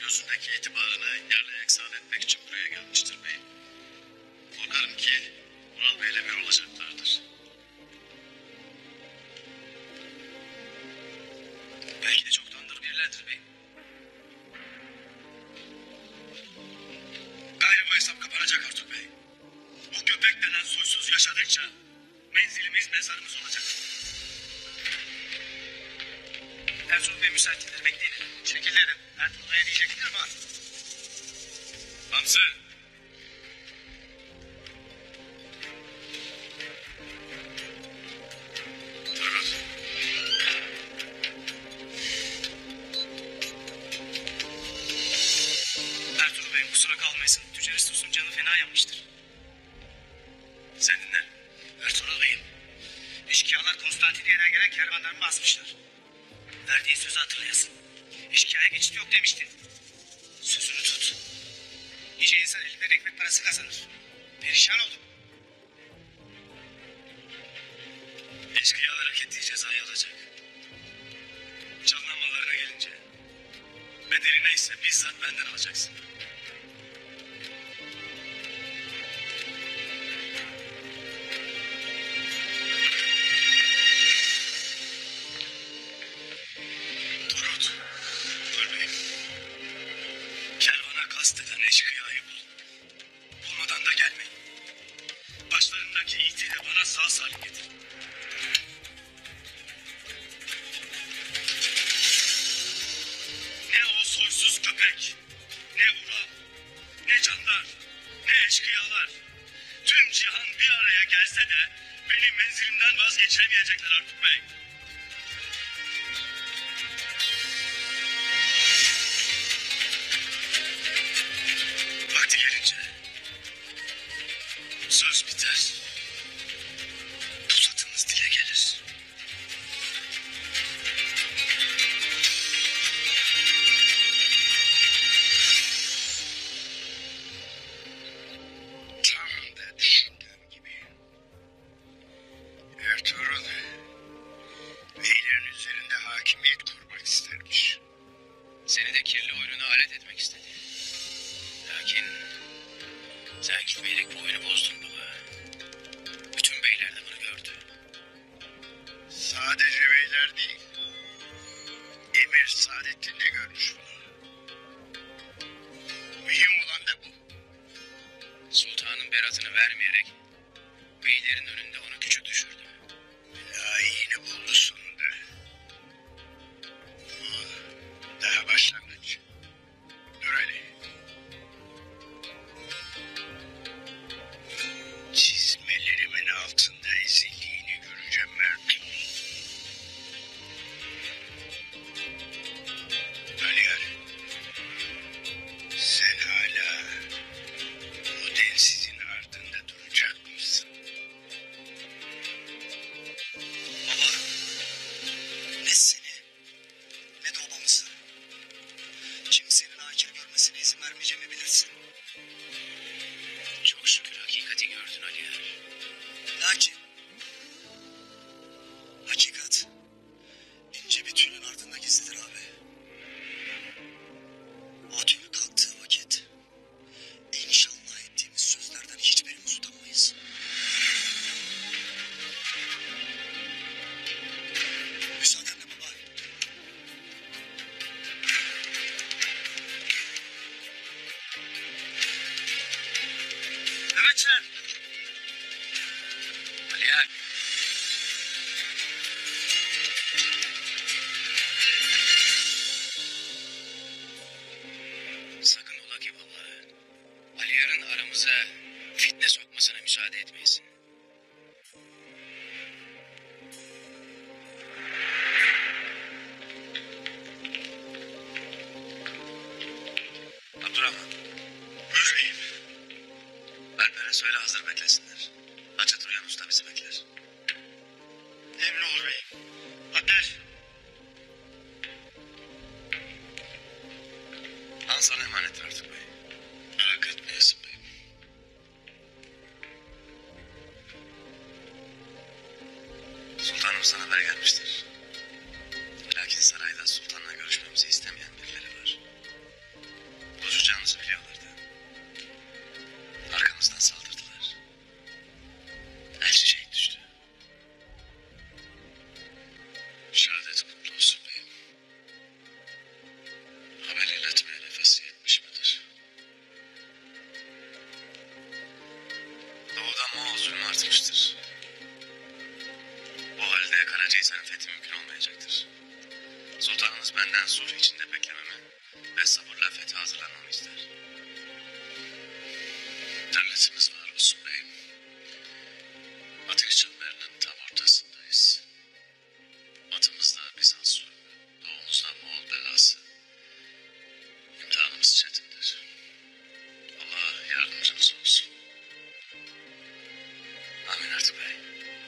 C: gözündeki itibarını yerle eksan etmek için buraya gelmiştir beyim. Korkarım ki Ural Bey'le bir olacaklardır.
D: Belki de çoktandır birlerdir beyim.
C: Gayrı bu hesap kapanacak Artuk Bey. Bu köpek denen soysuz yaşadıkça menzilimiz mezarımız olacak.
D: Ertuğrul Bey müsaittir, bekleyin.
C: Çekillerim. Ertuğrul Bey'e diyecektir var. Hamsi. Turgut.
D: Ertuğrul Bey kusura kalmayasın. Tüccar İstos'un canı fena yanmıştır.
C: Sen dinle.
E: Ertuğrul Bey'im. İşkiyalar Konstantiniyye'den gelen kervanlarını basmışlar. Verdiği sözü hatırlayasın. İşkiyaya geçit yok demişti. Sözünü tut. Nice insan elinden ekmek parası kazanır. Perişan oldum.
C: Eşkıyalar hak ettiği cezayı alacak. Çalınan mallarına gelince bedeli neyse bizzat benden alacaksın. Turgut, ölmeyin. Kervana kasteden eşkıyayı bul. Bulmadan da gelmeyin. Başlarındaki iti de bana sağ salim getir. Ne o soysuz köpek, ne Ural, ne canlar, ne eşkıyalar. Tüm cihan bir araya gelse de beni menzilimden vazgeçiremeyecekler Artuk Bey. Vakti gelince söz biter, pusatımız dile gelir.
B: Tam da düşündüğüm gibi. Ertuğrul, beylerin üzerinde hakimiyet kurmak istermiş.
I: Seni de kirli oyununa alet etmek istedi. Lakin sen gitmeyerek bu oyunu bozdun baba. Bütün beyler de bunu gördü.
B: Sadece beyler değil. Emir Saadettin de görmüş bunu. Mühim olan da bu.
I: Sultanın beratını vermeyerek beylerin önünde onu küçük düşürdü.
B: Layığını buldu sonunda. Bu daha başlangıç. Dur hele. Çizmelerimin altında ezildiğini göreceğim Mert. Aliyar, sen hala o densizin ardında duracak mısın?
E: Baba. Ne seni ne de obamızı. Kimsenin hakir görmesine izin vermeyeceğimi bilirsin.
I: Çok şükür hakikati gördün Aliyar.
E: Lakin hakikat ince bir tülün ardında gizlidir abi. O tül kalktığı vakit inşallah ettiğimiz sözlerden hiçbirimiz utanmayız. Müsaadenle baba. Nöbetçiler.
I: Aliyar. Sakın ola ki baba. Aliyar'ın aramıza fitne sokmasına müsaade etmeyesin.
C: Abdurrahman. Buyur beyim. Alper'e söyle hazır beklesinler. Hacı Uyan Usta bizi bekler.
B: Emri olur beyim. Ateş.
C: Han sana emanet artık bey. Merak etmeyesin beyim. Sultanımızdan haber gelmiştir. Lakin sarayda sultanla görüşmemizi istemeyen birileri var. Seferihisar'ın fethi mümkün olmayacaktır. Sultanımız benden sulh içinde beklememi ve sabırla fethe hazırlanmamı ister. Devletimiz var olsun beyim. Ateş çemberinin tam ortasındayız. Batımızda Bizans zulmü, doğumuzda Moğol belası. İmtihanımız çetindir. Allah yardımcımız olsun. Amin Artık Bey.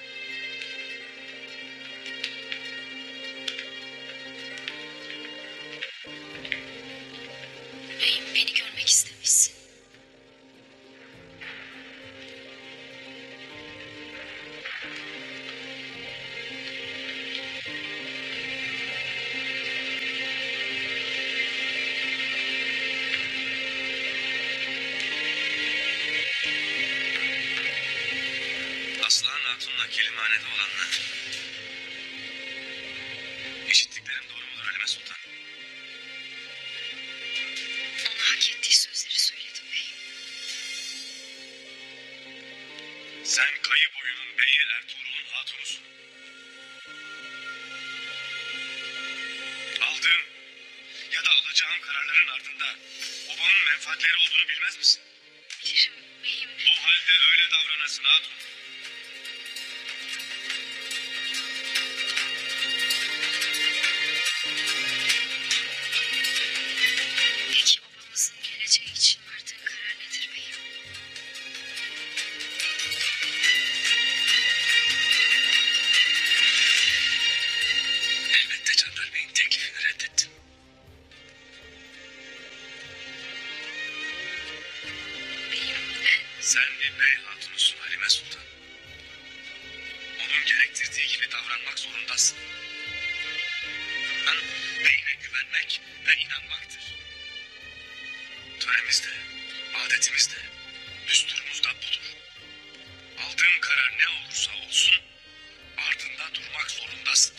F: Beyim beni görmek istemişsin.
C: Aslan Hatun'la kelimhanede olanlar. İşittiklerim doğru mudur Halime Sultan?
F: Ona hak ettiği sözleri söyledim beyim.
C: Sen Kayı boyunun beyi Ertuğrul'un hatunusun. Aldığım ya da alacağım kararların ardında obanın menfaatleri olduğunu bilmez misin?
F: Bilirim beyim.
C: O halde öyle davranasın hatun.
F: Peki obamızın geleceği için vardığın karar nedir beyim?
C: Elbette Candar Bey'in teklifini reddettim.
F: Beyim ben
C: Sen bir bey hatunusun Halime Sultan. Onun gerektirdiği gibi davranmak zorundasın. Ben beyine güvenmek ve inanmaktır. Töremizde, adetimizde, düsturumuzda budur. Aldığın karar ne olursa olsun ardında durmak zorundasın.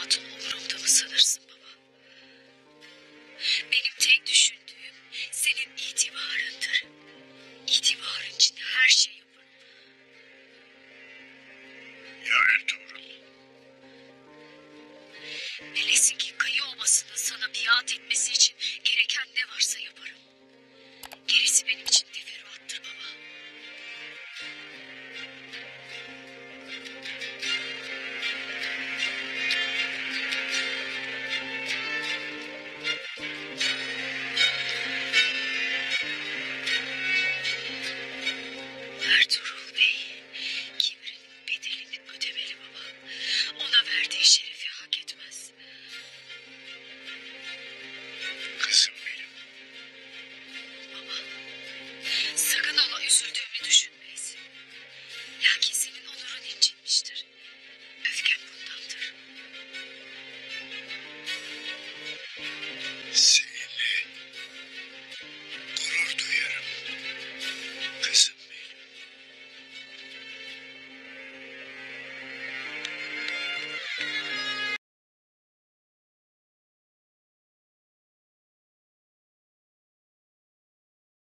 F: hatun umurumda mı sanırsın baba? Benim tek düşündüğüm senin itibarındır. İtibarın için her şeyi yaparım.
C: Ya Ertuğrul?
F: Bilesin ki Kayı Obası'nın sana biat etmesi için gereken ne varsa yaparım. Gerisi benim için teferruat.